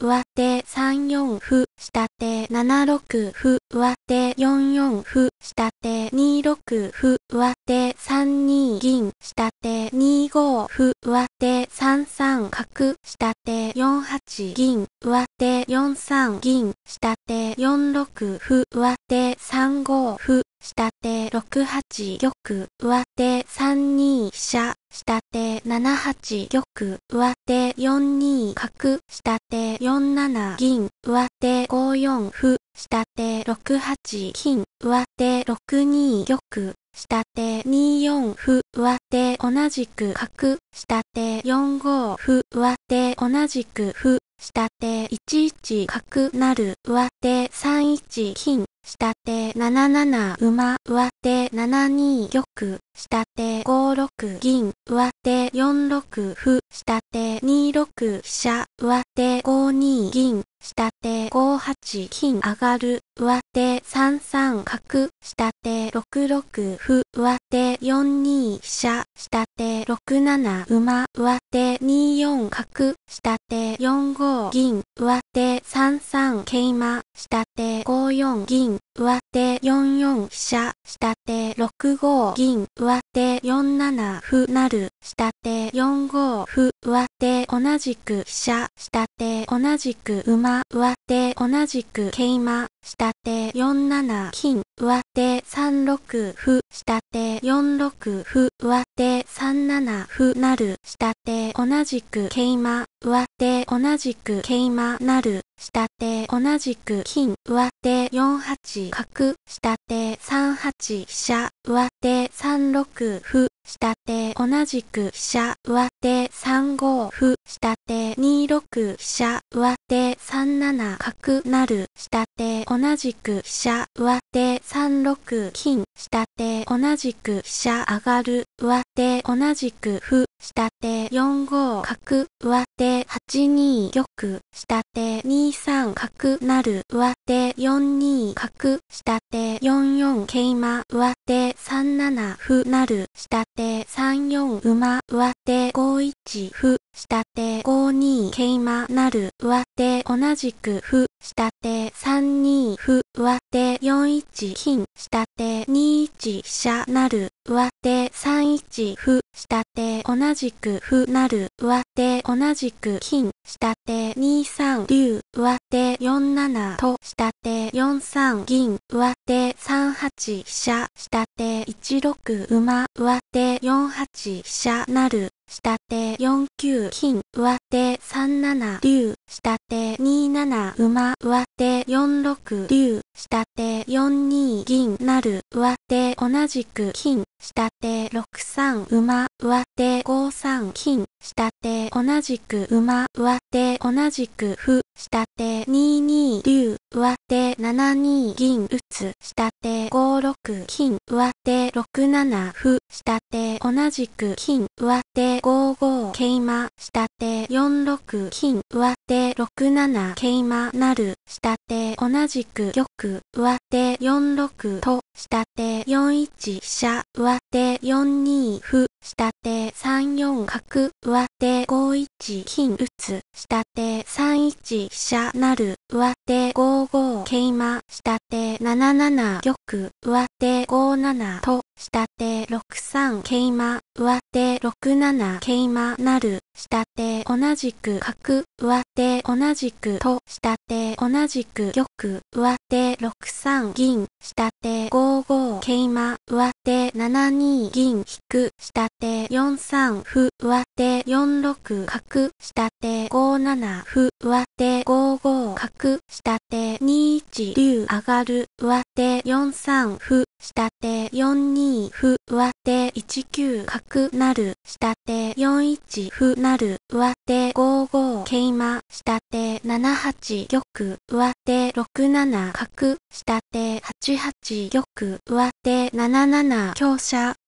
上手3四歩、下手7六歩、上手4四歩、下手2六歩、上手3二銀、下手2五歩、上手3三角、下手4八銀、上手4三銀、下手4六歩、上手3五歩、下手6八玉、上手3二飛車、下手7八玉、上手4二角、下手4七銀、上手5四歩、下手6八金、上手6二玉、下手2四歩、上手同じく角、下手4五歩、上手同じく歩、下手1一角成、上手3一金、下手7七馬、上手7二玉、下手5六銀、上手4六歩、下手2六飛車、上手5二銀、下手5八金上がる、上手3三角、下手6六歩、上手4二飛車、下手6七馬、上手2四角、下手4五銀、上手3三桂馬、下手5四銀、上手4四飛車、下手6五銀、上手4七歩成、下手4五歩、上手同じく飛車、下手同じく馬、上手同じく桂馬、下手4七金、上手3六歩、下手4六歩、上手3七歩成、下手同じく桂馬、上手同じく桂馬成、下手同じく金、上手4八角、下手3八飛車、上手3六歩、下手同じく飛車、上手3五歩、下手2六飛車、上手3七角成、下手同じく飛車、上手3六金、下手同じく飛車上がる、上手同じく歩、下手4五角、上手8二玉、下手2三角成、上手4二角、下手4四桂馬、上手3七歩成、下手3四馬、上手5一歩、下手5二桂馬成、上手同じく歩、下手3二歩、上手4一金、下手2一飛車成、上手3一歩、下手同じく歩成、上手同じく金、下手2三竜、上手4七と、下手4三銀、上手3八飛車、下手1六馬、上手4八飛車成、下手4九金、上手3七竜、下手2七馬、上手4六竜、下手4二銀成、上手同じく金、下手6三馬、上手5三金、下手同じく馬、上手同じく歩、下手2二竜、上手7二銀打つ、下手5六金、上手6七歩、下手同じく金、上手5五桂馬、下手4六金、上手6七桂馬成、下手同じく玉、上手4六と、下手4一飛車、上手4二歩、下手3四角、上手5一金打つ、下手3一飛車成、上手5五桂馬、下手7七玉、上手5七と、下手6三桂馬、上手6七桂馬成、下手同じく角、上手同じくと、下手同じく玉、上手6三銀、下手5五桂馬、上手7二銀引く、下手4三歩、上手4六角、下手5七歩、上手5五角、下手2一竜上がる、上手4三歩、下手4二歩、上手1九角成、下手4一歩成、上手5五桂馬、下手7八玉、上手6七角、下手8八玉、上手7七香車、